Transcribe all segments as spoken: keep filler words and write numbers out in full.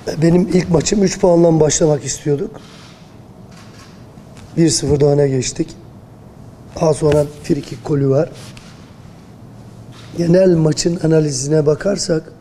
Benim ilk maçım üç puandan başlamak istiyorduk. bir sıfırda öne geçtik. Daha sonra frikik golü var. Genel maçın analizine bakarsak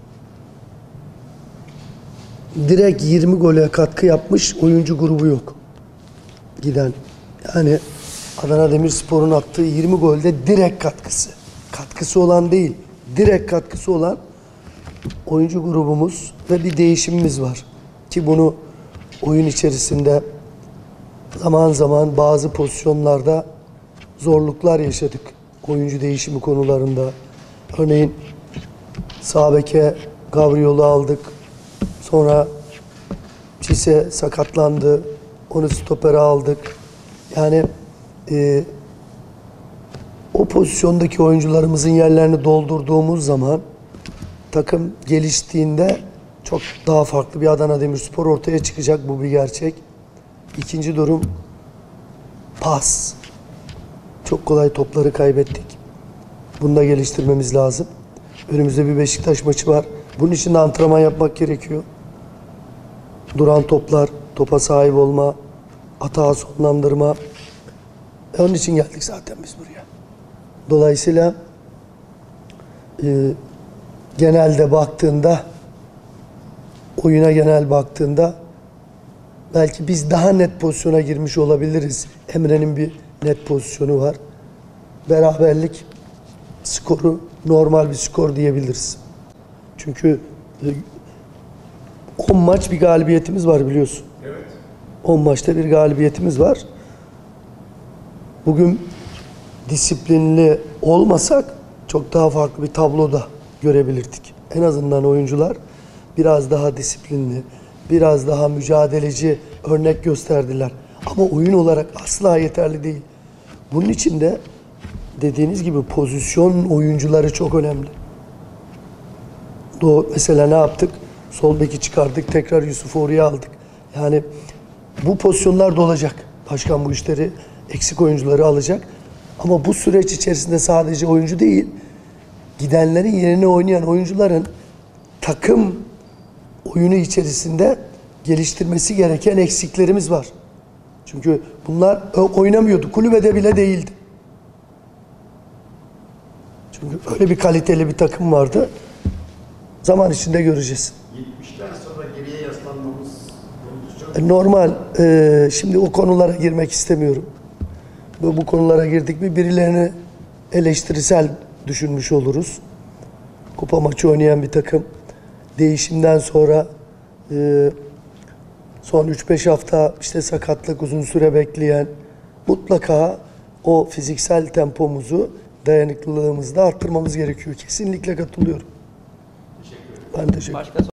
direkt yirmi gole katkı yapmış oyuncu grubu yok. Giden. Yani Adana Demirspor'un attığı yirmi golde direkt katkısı. Katkısı olan değil, direkt katkısı olan oyuncu grubumuz ve bir değişimimiz var. Ki bunu oyun içerisinde zaman zaman bazı pozisyonlarda zorluklar yaşadık. Oyuncu değişimi konularında. Örneğin sağ beke Gabriel'i aldık. Sonra Cisse sakatlandı. Onu stopere aldık. Yani e, o pozisyondaki oyuncularımızın yerlerini doldurduğumuz zaman takım geliştiğinde çok daha farklı bir Adana Demirspor ortaya çıkacak. Bu bir gerçek. İkinci durum pas. Çok kolay topları kaybettik. Bunu da geliştirmemiz lazım. Önümüzde bir Beşiktaş maçı var. Bunun için de antrenman yapmak gerekiyor. Duran toplar, topa sahip olma, hata sonlandırma. E onun için geldik zaten biz buraya. Dolayısıyla e, genelde baktığında, oyuna genel baktığında belki biz daha net pozisyona girmiş olabiliriz. Emre'nin bir net pozisyonu var. Beraberlik skoru normal bir skor diyebiliriz. Çünkü on maç bir galibiyetimiz var biliyorsun. Evet. on maçta bir galibiyetimiz var. Bugün disiplinli olmasak çok daha farklı bir tabloda görebilirdik. En azından oyuncular biraz daha disiplinli, biraz daha mücadeleci örnek gösterdiler. Ama oyun olarak asla yeterli değil. Bunun için de dediğiniz gibi pozisyon oyuncuları çok önemli. Doğru, mesela ne yaptık? Sol beki çıkardık, tekrar Yusuf'u oraya aldık. Yani bu pozisyonlar da olacak. Başkan bu işleri, eksik oyuncuları alacak. Ama bu süreç içerisinde sadece oyuncu değil, gidenlerin yerine oynayan oyuncuların takım oyunu içerisinde geliştirmesi gereken eksiklerimiz var. Çünkü bunlar oynamıyordu. Kulübede bile değildi. Çünkü öyle bir kaliteli bir takım vardı. Zaman içinde göreceğiz. yetmişten sonra geriye yaslanmamız E, normal. E, şimdi o konulara girmek istemiyorum. Bu, bu konulara girdik mi birilerini eleştirisel düşünmüş oluruz. Kupa maçı oynayan bir takım. Değişimden sonra e, son üç beş hafta işte sakatlık, uzun süre bekleyen, mutlaka o fiziksel tempomuzu, dayanıklılığımızı da arttırmamız gerekiyor. Kesinlikle katılıyorum. teşekkür ederim. Ben teşekkür ederim.